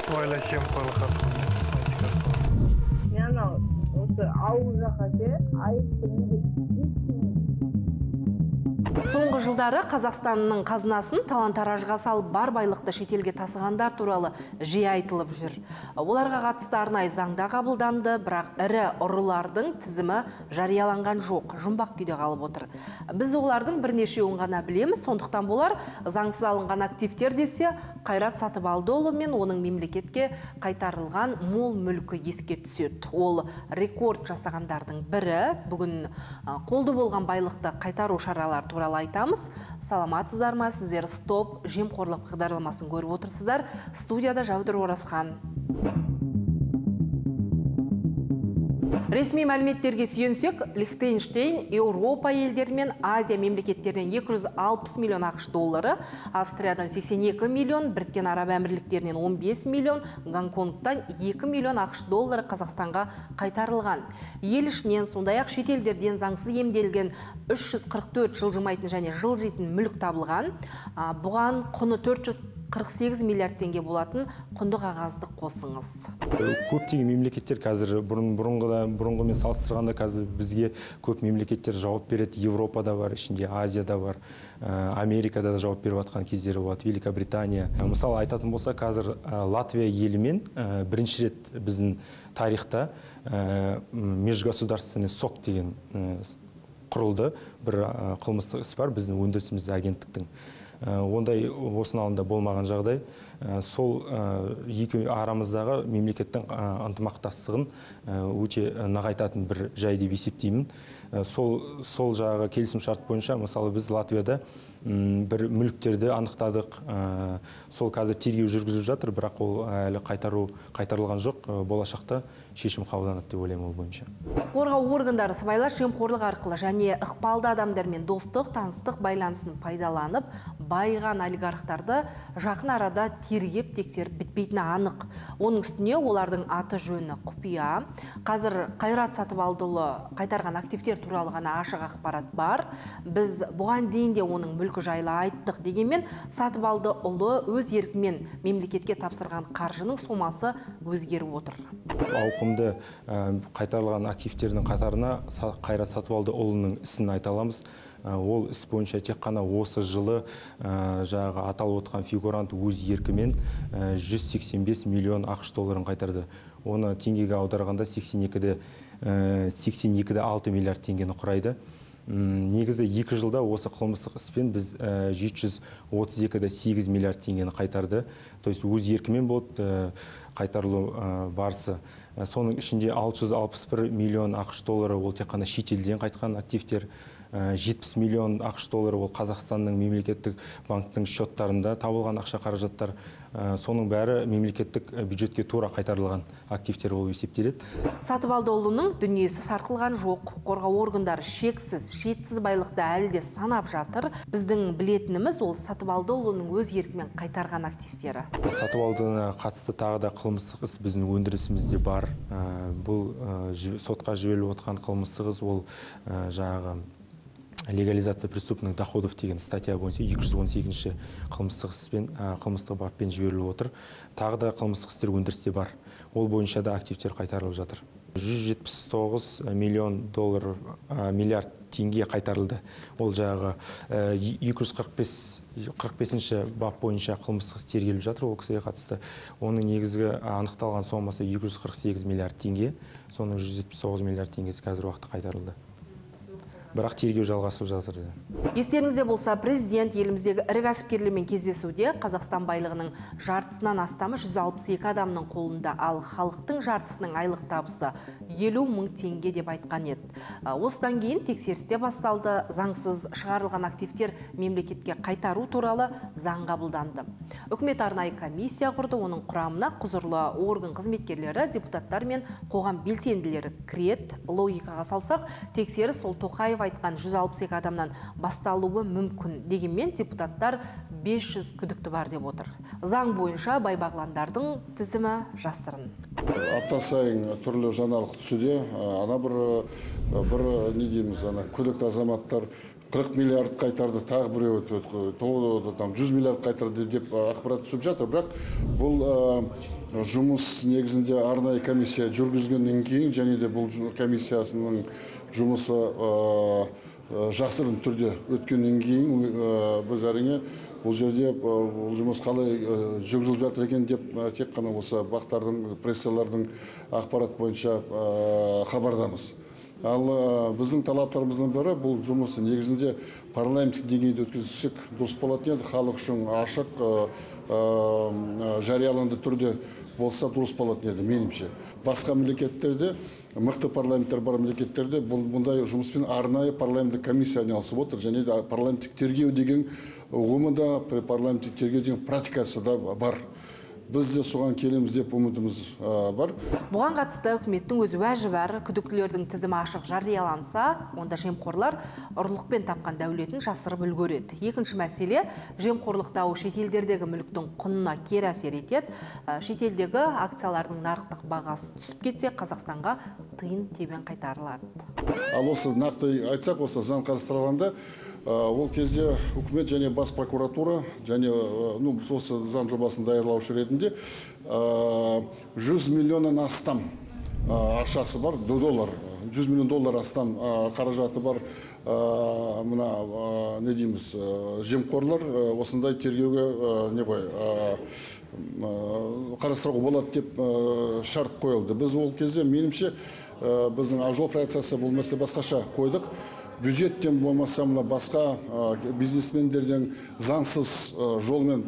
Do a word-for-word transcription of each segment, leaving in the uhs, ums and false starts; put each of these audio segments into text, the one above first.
сыбайлас жемқорлыққа мен анау осы ауыл жаққа ше айыпты Соңғы жылдары Қазақстанның қазынасын талан-таражға салып бар байлықты шетелге тасығандар туралы жиі айтылып жүр. Оларға қатысты арнайы заңда қабылданды, бірақ ірі ұрылардың тізімі жарияланған жоқ, жұмбақ күйде қалып отыр. Біз олардың бірнешеуін ғана білеміз, сондықтан болар заңсыз алынған активтер десе, Қайрат Сатыбалдыұлы мен оның мемлекетке қайтарылған мол мүлкі еске түседі. Ол рекорд жасағандардың бірі. Бүгін қолды болған байлықты қайтару шаралары туралы айтамыз. Саламатсыздар ма? Сіздер стоп жемқорлық бағдарламасын көріп отырсыздар. Студияда Жаудыр Оразхан. Ресми мәліметтерге сүйенсек, Лихтенштейн Еуропа елдері мен Азия мемлекеттерінен екі жүз алпыс миллион ақш доллары, Австриядан сексен екі миллион, Біріккен Араб Әмірліктерінен он бес миллион, Гонконгтан екі миллион ақш доллары Қазақстанға қайтарылған. Ел ішінен, сондай-ақ шетелдерден заңсыз иемделген үш жүз қырық төрт жылжымайтын және жылжитын мүлік табылған. Бұған құны төрт жүз қырық сегіз миллиард теңге болатын құнды қағазды қосыңыз. Көптеген мемлекеттер қазір бұрын бұрынғыда бұрынғымен салыстырғанда қазір бізге көп мемлекеттер жауап береді. Европада бар, ішінде Азияда бар, Америкада да жауап беріп жатқан кездері болады, Великобритания. Мысалы айтатын болса, қазір Латвия елімен бірінші рет біздің тарихта межгосударственный сот деген құрылды. Бір қылмыстық іс бар біздің өндірісімізде агенттіктің. Ондай осыналында болмаған жағдай, сол екі арамыздағы мемлекеттің ынтымақтастығын өте нығайтатын бір жай деп есептеймін. Сол сол жағы келісім шарт бойынша, мысалы біз Латвияда бір мүліктерді анықтадық. Сол қазір тергеу жүргізіп жатыр, бірақ ол әлі қайтару қайтарылған жоқ. Болашақта шешім қабылданады деп ойлаймын ол бойынша. Қорғау органдары сыбайлас жемқорлық арқылы және ықпалды адамдармен достық, таныстық байланысын пайдаланып, байыған олигархтарды жақын арада тергеп тексеріп бітпейтіні анық. Оның үстіне олардың аты жөні құпия. Қазір Қайрат Сатыбалдыұлы қайтарған активтер туралы ғана ашық ақпарат бар. Біз бұған дейін де оның мүлкі жайлы айттық, дегенмен Сатыбалдыұлы өз еркімен мемлекетке тапсырған қаржының сомасы өзгеріп отыр. Ауқымды қайтарылған активтердің қатарына Қайрат Сатыбалдыұлының ісін айта аламыз. Ол іс бойынша тек қана осы жылы жаңағы аталып отқан фигурант өз еркімен жүз сексен бес миллион ақш долларын қайтарды. Оны теңгеге аударғанда сексен екі де алты миллиард теңгені құрайды. Негізі екі жылда осы қылмыстық іспен біз жеті жүз отыз екі де сегіз миллиард теңгені қайтарды. То есть өз еркімен болды қайтарылу барысы. Соның ішінде алты жүз алпыс бір миллион ақш доллары ол тек қана шетелден қайтқан активтер. жетпіс миллион ақш доллары ол Қазақстанның мемлекеттік банктың счеттарында табылған ақша қаражаттар. Соның бәрі мемлекеттік бюджетке тура қайтарылған активтер болып есептеледі. Сатыбалдыұлының дүниесі сарқылған жоқ. Қорғау органдары шексіз, шетсіз байлықты әлі де санап жатыр. Біздің білетініміз ол Сатыбалдыұлының өз еркімен қайтарған активтері. Сатыбалдыға қатысты тағы да қылмыстық іс біздің өндірісімізде бар. Бұл сотқа жіберіліп отқан қылмыстық іс ол жаңағы легализация преступных доходов деген статья бойынша екі жүз он сегізінші қылмыстық іспен, қылмыстық баппен жіберіліп отыр. Тағы да қылмыстық істер өндірісте бар. Ол бойынша да активтер қайтарылып жатыр. жүз жетпіс тоғыз миллион доллар миллиард теңге қайтарылды. Ол жағы екі жүз қырық бесінші бап бойынша қылмыстық іс тергеліп жатыр, ол кісіге қатысты. Оның негізгі анықталған сомасы екі жүз қырық сегіз миллиард теңге. Соның жүз жетпіс тоғыз миллиард теңгесі қазір уақытта қайтарылды. Бірақ тергеу жалғасып жатыр. Естеріңізде болса, президент еліміздегі ірі кәсіпкерлермен кездесуде Қазақстан байлығының жартысынан астамы жүз алпыс екі адамның қолында, ал халықтың жартысының айлық табысы елу мың теңге деп айтқан еді. Осыдан кейін тексерісте басталды, заңсыз шығарылған активтер мемлекетке қайтару туралы заң қабылданды. Үкімет арнайы комиссия құрды, оның құрамына құзырлы орган қызметкерлері, депутаттар мен қоғам белсенділері кіреді. Логикаға салсақ, тексеріс сол Тоқаев айтқан жүз алпыс екі адамнан басталуы мүмкін. Дегенмен депутаттар бес жүз күдікті бар деп отыр. Заң бойынша байбағландардың тізімі жасырын. Апта сайын түрлі жаңалық түсуде, ана бір бір не дейміз, ана күдікті азаматтар қырық миллиард қайтарды, тағы біреуі там жүз миллиард қайтарды деп ақпарат түсіп жатыр. Бірақ бұл жұмыс негізінде арнайы комиссия жүргізгеннен кейін, және де бұл комиссиясының жұмысы жасырын түрде өткеннен кейін біз әрине бұл жерде бұл жұмыс қалай жүргізіліп жатыр екен деп тек қана осы бақтардың, прессалардың ақпарат бойынша хабардамыз. Ал біздің талаптарымыздың бірі бұл жұмысы негізінде парламенттік деңгейде өткізсек дұрыс болатын еді. Халық үшін ашық, жарияланды түрде болса дұрыс болатын еді, меніңше. Басқа мемлекеттерде, мықты парламенттер бар мемлекеттерде бұндай жұмыспен арнайы парламенттік комиссия айналысып отыр, және де парламенттік тергеу деген ұғымы да, парламенттік тергеу деген практикасы да бар. Біз де соған келеміз деп үмітіміз бар. Бұған қатысты үкіметтің өз уәжі бар. Күдіктілердің тізімі ашық жарияланса, онда жемқорлар ұрлықпен тапқан дәулетін жасырып үлгереді. Екінші мәселе, жемқорлық дауы шетелдердегі мүліктің құнына кері әсер етеді. Шетелдегі акциялардың нарықтық бағасы түсіп кетсе, Қазақстанға тиын тебен қайтарылады. Ал осы нақты айтсақ, осы заң қарастырылғанда, ол кезде үкімет және бас прокуратура және осы заң жобасын даярлаушы ретінде жүз миллионнан астам ақшасы бар, доллар, жүз миллион доллар астам қаражаты бар мына не дейміз, жемқорлар осындай тергеуге не ғой қарастыруға болады деп шарт қойылды. Біз ол кезде, меніңше, біздің ақ жол фракциясы бұл мәселе басқаша қойдық. Бюджеттен болмаса мына басқа бизнесмендерден заңсыз жолмен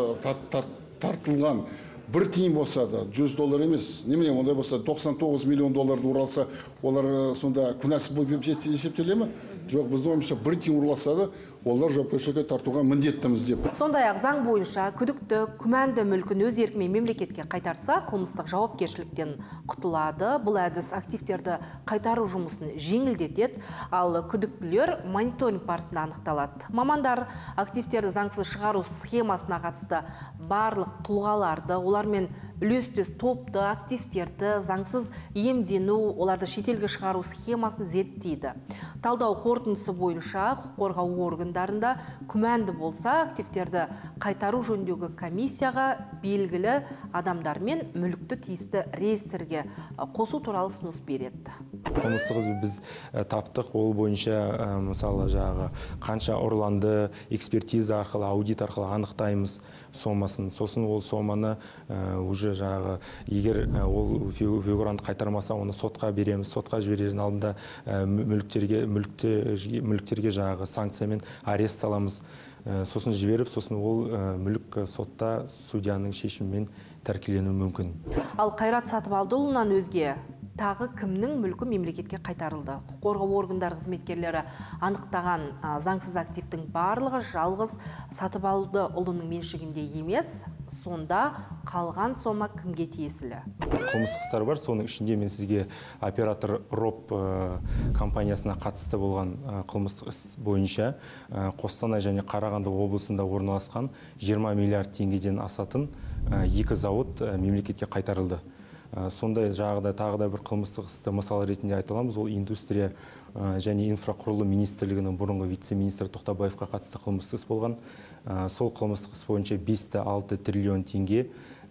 тартылған бір тиын болса да, жүз доллар емес, немене ондай болса, тоқсан тоғыз миллион долларды ұралса, олар сонда күнәсіз болып есептеле ме? Жоқ, біздің ойымызша бір тиын ұрласа да, олар жауапкершілікке тартуға міндеттіміз деп. Сондай-ақ заң бойынша күдікті күмәнді мүлкін өз еркімен мемлекетке қайтарса, қылмыстық жауапкершіліктен құтылады. Бұл әдіс активтерді қайтару жұмысын жеңілдетеді, ал күдіктілер мониторинг барысында анықталады. Мамандар активтерді заңсыз шығару схемасына қатысты барлық тұлғаларды, олармен үлестес топты активтерді заңсыз иемдену, оларды шетелге шығару схемасын зерттейді. Талдау қорытындысы бойынша құқық қорғау органдарында күмәнді болса, активтерді қайтару жөніндегі комиссияға белгілі адамдармен мүлікті тиісті реестрге қосу туралы ұсыныс береді. Қылмыстық ізді біз таптық, ол бойынша мысалы жағы қанша ұрланды, экспертиза арқылы, аудит арқылы анықтаймыз сомасын. Сосын ол соманы уже жағы егер ол фигурант қайтармаса, оны сотқа береміз. Сотқа жіберердің алдында мүліктерге мүліктерге жағы санкциямен арест саламыз. Сосын жіберіп, сосын ол мүлік сотта судьяның шешімімен тәркіленуі мүмкін. Ал Қайрат Сатыбалдыұлынан өзге тағы кімнің мүлкі мемлекетке қайтарылды? Құқық қорғау органдары қызметкерлері анықтаған заңсыз активтің барлығы жалғыз Сатыбалдыұлының меншігінде емес, сонда қалған сома кімге тиесілі? Қылмыстық істер бар, соның ішінде мен сізге оператор роп компаниясына қатысты болған қылмыстық іс бойынша Қостанай және Қарағанды облысында орналасқан жиырма миллиард теңгеден асатын екі зауыт мемлекетке қайтарылды. Сондай жағыда тағы да бір қылмыстық істі мысал ретінде айтыламыз. Ол индустрия және инфрақұрылым министрлігінің бұрынғы вице-министрі Тоқтабаевқа қатысты қылмыстық іс болған. Сол қылмыстық іс бойынша бес те алты триллион теңге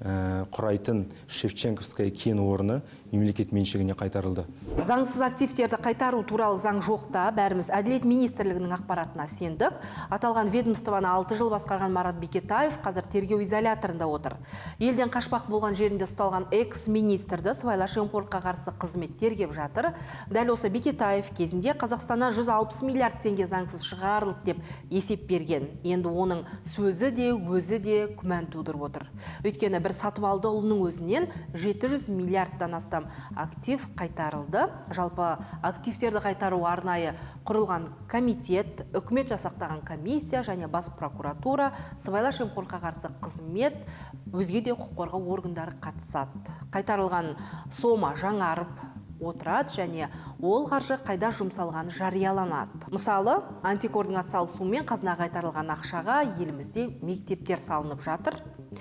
құрайтын Шевченковская кен орны мемлекет меншігіне қайтарылды. Заңсыз активтерді қайтару туралы заң жоқта, бәріміз Әділет министрлігінің ақпаратына сендік. Аталған ведомствоны алты жыл басқарған Марат Бекетаев қазір тергеу изоляторында отыр. Елден қашпақ болған жерінде ұсталған экс-министрді сыбайлас жемқорлыққа қарсы қызмет тергеп жатыр. Дәл осы Бекетаев кезінде Қазақстаннан жүз алпыс миллиард теңге заңсыз шығарылды деп есеп берген. Енді оның сөзі де, өзі де күмән тудырып отыр. Өйткені бір Сатыбалдыұлының өзінен жеті жүз миллиардтан астам актив қайтарылды. Жалпы активтерді қайтару арнайы құрылған комитет, үкімет жасақтаған комиссия және бас прокуратура, сыбайлас жемқорлыққа қарсы қызмет, өзге де құқық қорғау органдары қатысады. Қайтарылған сома жаңарып отырады және ол қаржы қайда жұмсалғаны жарияланады. Мысалы, антикордың атсалысуымен қазына қайтарылған ақшаға елімізде мектептер салынып жатыр.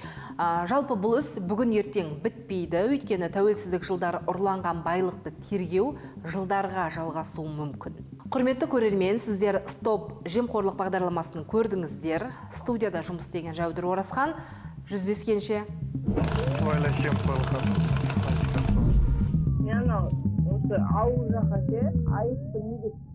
Жалпы бұл іс бүгін ертең бітпейді, өйткені тәуелсіздік жылдары ұрланған байлықты тергеу жылдарға жалғасуы мүмкін. Құрметті көрермен, сіздер «Стоп жемқорлық» бағдарламасын көрдіңіздер. Студияда жұмыс істеген Жәудір Оразхан. Жүздескенше. Яна, осы ауыл жаққа ше, айыпты не деп